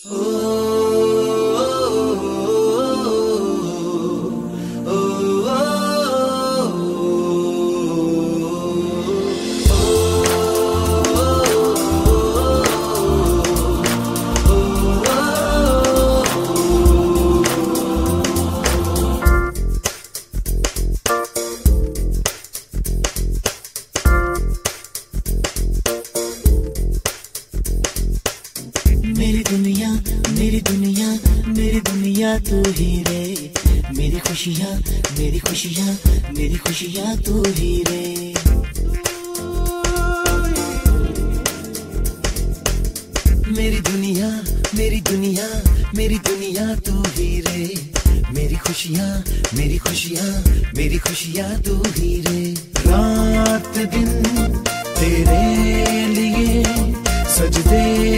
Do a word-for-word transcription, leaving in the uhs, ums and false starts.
मेरी दुनिया मेरी दुनिया मेरी दुनिया तू ही रे, मेरी खुशियाँ मेरी खुशियाँ मेरी खुशियाँ तू ही रे। मेरी दुनिया मेरी दुनिया मेरी दुनिया तू ही रे, मेरी खुशियाँ मेरी खुशियाँ मेरी खुशियाँ तू ही रे। रात दिन तेरे लिए सजदे